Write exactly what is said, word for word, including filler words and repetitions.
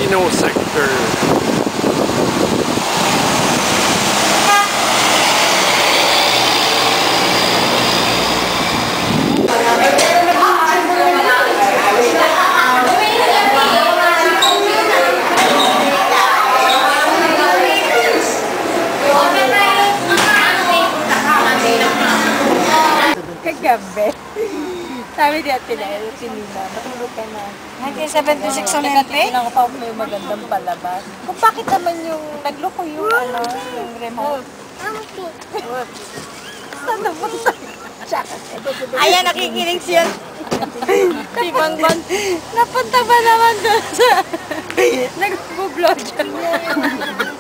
Filipino sector. Kagabi. Sabi di ate na, sinina, matulog ka na. nineteen seventy-six Olympic? Tinang pa mo yung magandang palabas. Kung bakit naman yung nagloko yung ano, yung remote. Saan napunta? Ayan, nakikinig siya. Si Bangban. Napunta ba naman doon sa nag-vlog siya?